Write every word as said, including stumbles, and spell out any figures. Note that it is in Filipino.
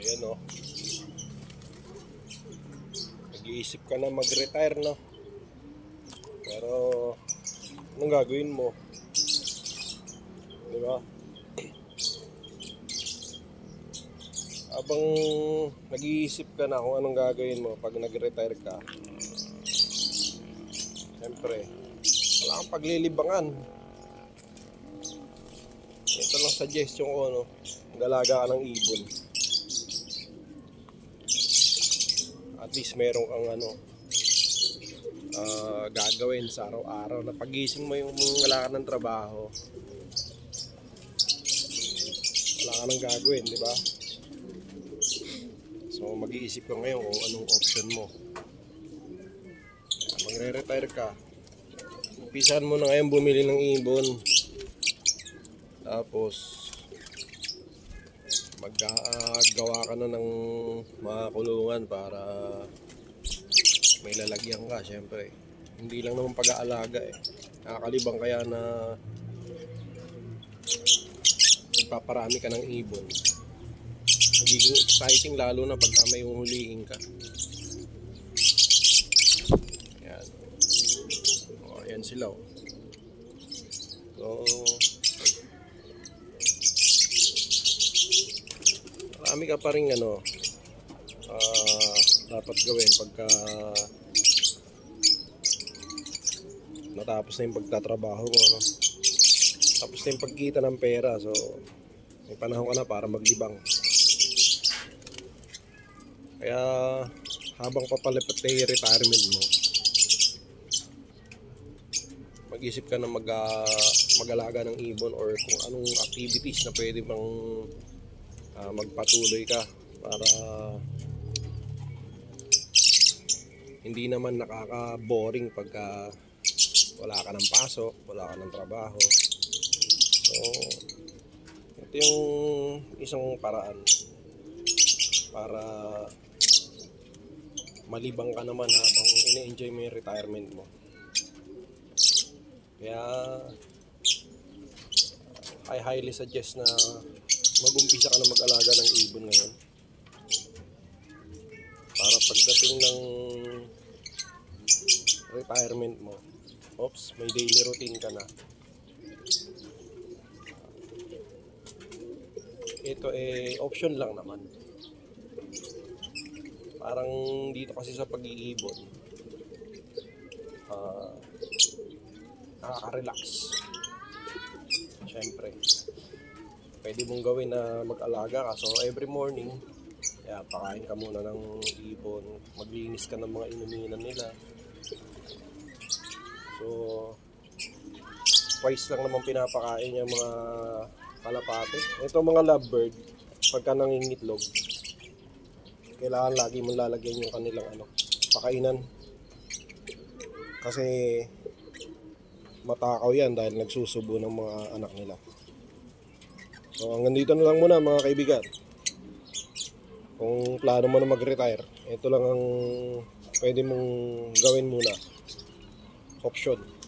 Ayan o. Nag-iisip ka na mag-retire, no? Pero anong gagawin mo? Diba? Habang nag-iisip ka na kung anong gagawin mo pag nag-retire ka, siyempre wala kang paglilibangan. Ito lang suggestion ko, no? Galaga ka ng ibon. At least meron kang ano uh, gagawin sa araw-araw na pagising mo, yung wala ka ng trabaho, wala ka nang gagawin, di ba? So mag-iisip ka ngayon kung anong option mo. Magre-retire ka, umpisahan mo na ngayon bumili ng ibon. Tapos magagawa ka na ng mga kulungan para may lalagyan ka. Syempre hindi lang naman pag-aalaga eh, nakakalibang kaya na nagpaparami ka ng ibon. Magiging exciting lalo na pagka may uhulihin ka. Ayan. O, ayan sila o. So marami ka pa rin ano uh, dapat gawin pagka natapos na yung pagtatrabaho mo, no? Tapos na yung pagkita ng pera, so may panahon ka na para maglibang. Kaya habang papalapit na yung retirement mo, mag-isip ka na mag, uh, mag-alaga ng ibon or kung anong activities na pwede bang Uh, magpatuloy ka para hindi naman nakaka-boring pagka wala ka ng pasok, wala ka ng trabaho. So ito yung isang paraan para malibang ka naman habang ine-enjoy mo yung retirement mo. Kaya I highly suggest na mag-umpisa ka na mag-alaga ng ibon ngayon para pagdating ng retirement mo, oops, may daily routine ka na. Ito eh option lang naman. Parang dito kasi sa pag-iibon, uh, nakaka-relax. Siyempre pwede mong gawin na mag-alaga ka. So every morning, kaya pakain ka muna ng ibon, maglinis ka ng mga inuminan nila. So twice lang naman pinapakain yung mga kalapate. Ito mga lovebird, pagka nangingitlog, kailangan lagi mong lalagyan yung kanilang ano, pakainan. Kasi matakaw yan dahil nagsusubo ng mga anak nila. So hanggang dito na lang muna mga kaibigan. Kung plano mo na mag-retire, ito lang ang pwede mong gawin muna. Option.